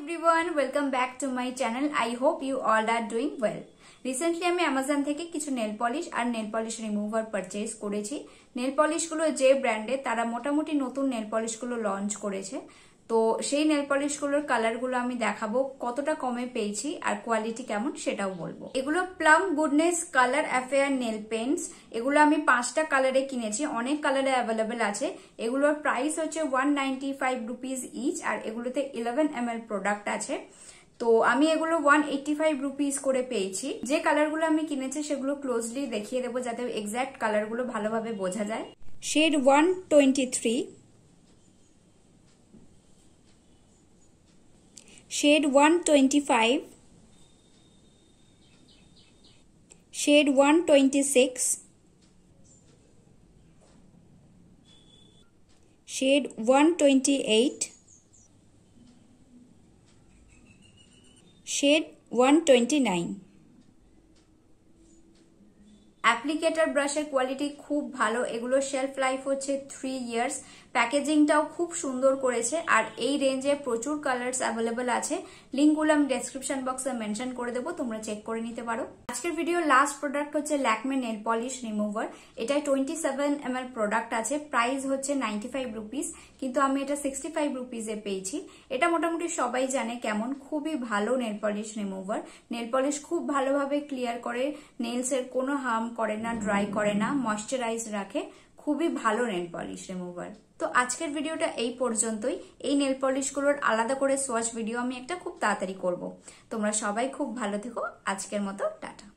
everyone, welcome back to my channel. I hope you all are doing well. Recently আমি Amazon থেকে কিছু nail polish আর nail polish remover purchase করেছি। Nail পলিশগুলো যে ব্র্যান্ডে তারা মোটামুটি নতুন নেল পলিশগুলো লঞ্চ করেছে। তো সেই নেল পলিশগুলোর কালারগুলো আমি দেখাবো, কতটা কমে পেয়েছি আর কোয়ালিটি কেমন সেটাও বলবো। এগুলো Plum Goodness Colour Affair nail paints. এগুলো আমি 5টা কালারে কিনেছি, অনেক কালারে অ্যাভেলেবেল আছে। এগুলোর প্রাইস হচ্ছে 195 রুপিস ইচ আর এগুলোতে 11 ml প্রোডাক্ট আছে। তো আমি এগুলো 185 রুপিস করে পেয়েছি। যে কালারগুলো আমি কিনেছি সেগুলো ক্লোজলি দেখিয়ে দেবো যাতে এক্সাক্ট কালারগুলো ভালোভাবে বোঝা যায়। Shade 123, shade 125, shade 126, shade 128, shade 129। Applicator ব্রাশের কোয়ালিটি খুব ভালো, এগুলো শেলফ লাইফ হচ্ছে 3 ইয়ার্স। প্যাকেজিংটাও খুব সুন্দর করেছে আর এই রেঞ্জে প্রচুর কালার্স অ্যাভেলেবেল আছে। লিঙ্কগুলো আমি ডেসক্রিপশন বক্সে মেনশন করে দেবো, তোমরা চেক করে নিতে পারো। আজকের ভিডিওর লাস্ট প্রোডাক্ট হচ্ছে ল্যাকমে নেল পলিশ রিমুভার। এটাই 27 ml প্রোডাক্ট আছে, প্রাইস হচ্ছে 95 রুপিস, কিন্তু আমি এটা 65 রুপিসে পেয়েছি। এটা মোটামুটি সবাই জানে কেমন, খুবই ভালো nail polish remover. Nail polish খুব ভালোভাবে ক্লিয়ার করে, নেলসের কোনো হার্ম করে না, ড্রাই করে না, ময়শ্চারাইজ রাখে, খুবই ভালো নেল পলিশ রিমুভার। তো আজকের ভিডিওটা এই পর্যন্তই। এই নেল পলিশগুলোর আলাদা করে সোয়াচ ভিডিও আমি একটা খুব তাড়াতাড়ি করব। তোমরা সবাই খুব ভালো থেকো, আজকের মতো টাটা।